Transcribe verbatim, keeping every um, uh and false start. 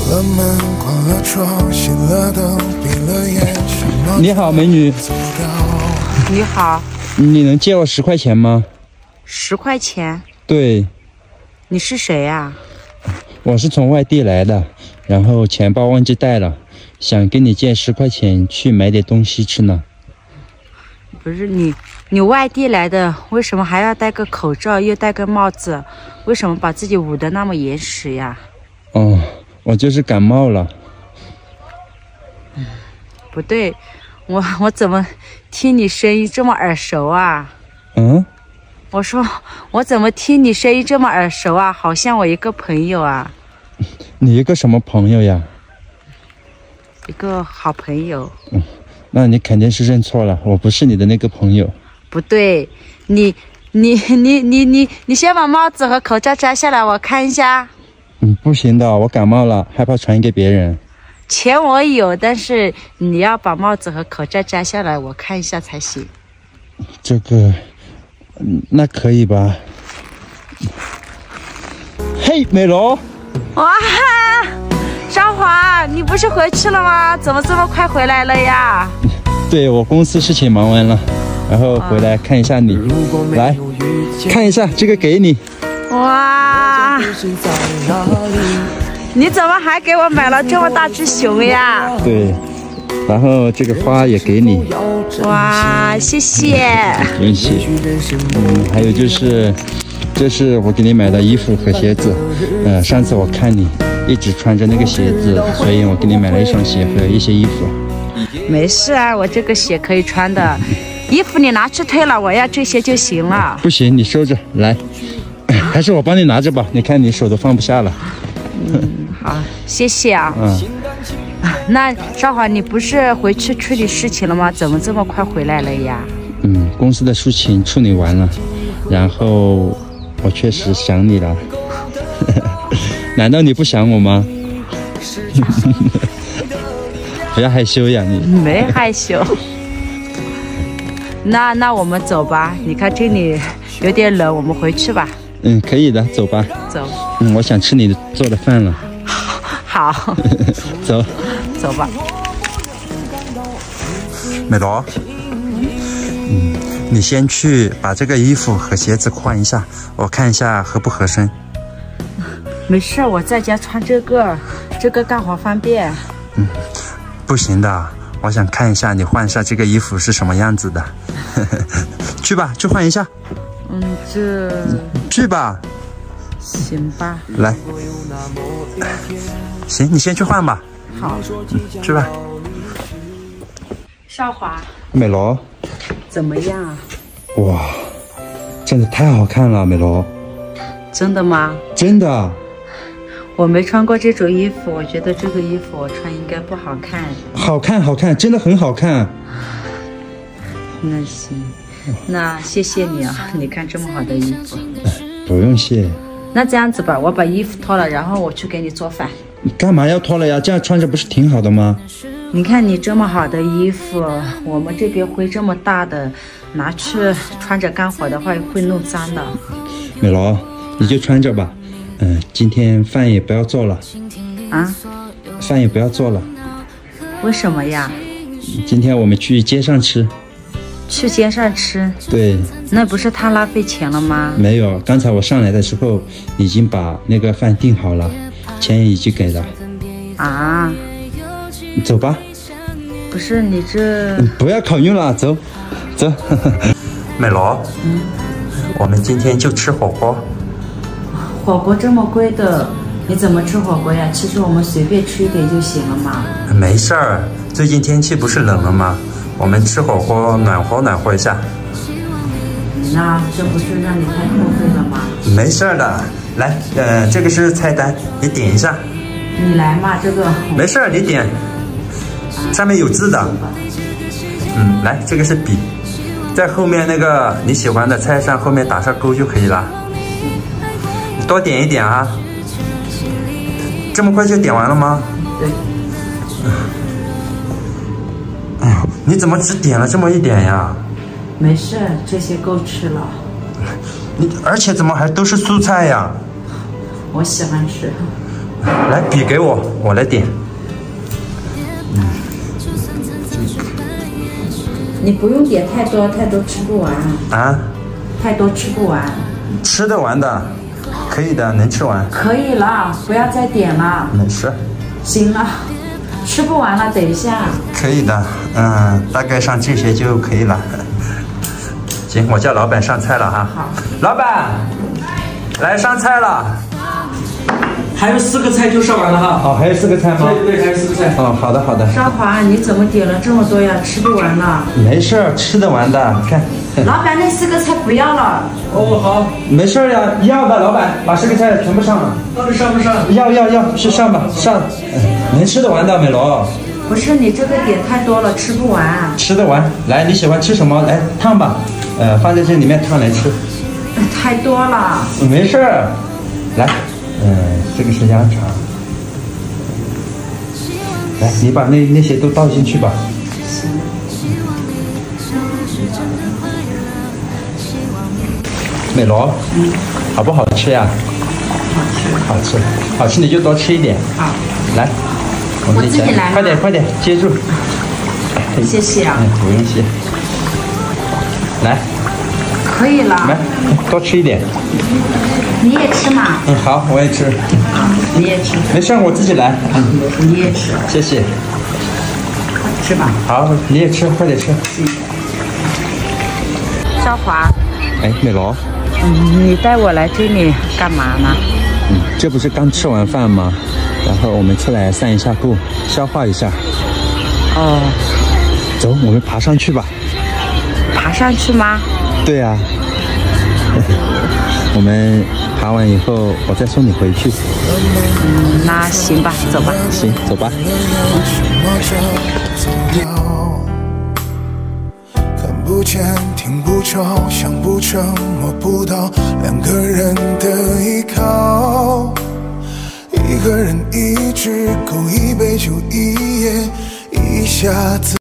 你好，美女。 你好。 你能借我十块钱吗？ 十块钱？ 对。 你是谁呀？ 我是从外地来的，然后钱包忘记带了，想跟你借十块钱去买点东西吃呢。 不是你，你外地来的，为什么还要戴个口罩，又戴个帽子？为什么把自己捂得那么严实呀？ 哦，我就是感冒了。 嗯，不对，我我怎么听你声音这么耳熟啊？ 嗯？ 我说我怎么听你声音这么耳熟啊？好像我一个朋友啊。 你一个什么朋友呀？ 一个好朋友。 嗯，那你肯定是认错了，我不是你的那个朋友。 不对，你你你你你你先把帽子和口罩摘下来，我看一下。 嗯，不行的，我感冒了，害怕传给别人。 钱我有，但是你要把帽子和口罩摘下来，我看一下才行。 这个，嗯，那可以吧？嘿，美罗！ 哇，少华，你不是回去了吗？怎么这么快回来了呀？ 对，我公司事情忙完了，然后回来看一下你。啊、来，看一下这个给你。 哇！你怎么还给我买了这么大只熊呀？ 对，然后这个花也给你。 哇，谢谢。 不用谢。嗯，还有就是，这是我给你买的衣服和鞋子。呃，上次我看你一直穿着那个鞋子，所以我给你买了一双鞋和一些衣服。 没事啊，我这个鞋可以穿的。衣服你拿去退了，我要这些就行了。 不行，你收着来。还是我帮你拿着吧，你看你手都放不下了。 嗯，好，谢谢啊。 嗯， 那少华，你不是回去处理事情了吗？怎么这么快回来了呀？ 嗯，公司的事情处理完了，然后我确实想你了。难道你不想我吗？不要害羞呀，你。 没害羞。那那我们走吧，你看这里有点冷，我们回去吧。 嗯，可以的，走吧。 走。 嗯，我想吃你做的饭了。 好。 走。 走吧。 美罗。嗯，你先去把这个衣服和鞋子换一下，我看一下合不合身。 没事，我在家穿这个，这个干活方便。 嗯，不行的，我想看一下你换上这个衣服是什么样子的。去吧，去换一下。 嗯，这去吧。 行吧。 来，行，你先去换吧。 好， 嗯，去吧。 少华。 美罗。 怎么样啊？ 哇，真的太好看了，美罗。 真的吗？ 真的。 我没穿过这种衣服，我觉得这个衣服我穿应该不好看。 好看，好看，真的很好看。 那行。那谢谢你啊！你看这么好的衣服， 不用谢。 那这样子吧，我把衣服脱了，然后我去给你做饭。 你干嘛要脱了呀？这样穿着不是挺好的吗？ 你看你这么好的衣服，我们这边灰这么大的，拿去穿着干活的话会弄脏的。 美罗，你就穿着吧。嗯、呃，今天饭也不要做了。 啊？ 饭也不要做了。 为什么呀？ 今天我们去街上吃。 去街上吃？ 对。 那不是太浪费钱了吗？ 没有，刚才我上来的时候已经把那个饭订好了，钱也已经给了。 啊？ 走吧。 不是你这…… 不要考虑了，走，走。美罗， 嗯， 我们今天就吃火锅。 火锅这么贵的，你怎么吃火锅呀？其实我们随便吃一点就行了嘛。 没事儿，最近天气不是冷了吗？我们吃火锅暖和暖和一下。 那这不是让你太过分了吗？ 没事的，来，呃，这个是菜单，你点一下。 你来嘛，这个。 没事，你点，上面有字的。嗯，来，这个是笔，在后面那个你喜欢的菜上后面打上勾就可以了。多点一点啊。这么快就点完了吗？ 对。 哎呀，你怎么只点了这么一点呀？ 没事，这些够吃了。 你而且怎么还都是蔬菜呀？ 我喜欢吃。 来笔给我，我来点。嗯， 你不用点太多，太多吃不完。 啊？ 太多吃不完。 吃得完的，可以的，能吃完。 可以了，不要再点了。 没事。 行了，吃不完了，等一下。 可以的，嗯，大概上这些就可以了。行，我叫老板上菜了哈。 好。 老板，来上菜了。 还有四个菜就上完了哈。 哦，还有四个菜吗？ 对对，还有四个菜。 哦，好的好的。 少华，你怎么点了这么多呀？吃不完了。 没事，吃得完的，看。 老板，那四个菜不要了。 哦，好。 没事呀，要的，老板，把四个菜全部上了。 到底上不上？ 要要要，是上吧，上。能吃得完的，美罗。 不是你这个点太多了，吃不完。 吃得完，来，你喜欢吃什么？来烫吧，呃，放在这里面烫来吃。 太多了。 没事儿，来，嗯、呃，这个是鸭肠。来，你把那那些都倒进去吧。美罗，嗯，好不好吃呀？ 好吃， 好吃，好吃你就多吃一点。 好， 来，我们一起来，快点快点接住。 谢谢啊。 嗯，不用谢。来， 可以了。 来，多吃一点。 你也吃嘛？ 嗯，好，我也吃。 啊，你也吃。 没事，我自己来。 嗯，你也吃。 谢谢。 吃吧。 好，你也吃，快点吃。 少华。 哎，美罗。 嗯，你带我来这里干嘛呢？ 嗯，这不是刚吃完饭吗？然后我们出来散一下步，消化一下。 哦。 走，我们爬上去吧。 爬上去吗？ 对啊。我们爬完以后，我再送你回去。 嗯，那行吧，走吧。 行，走吧。 看不见，听不着，想不成，摸不到，两个人的依靠。一个人一只狗，一杯酒，一夜，一下子。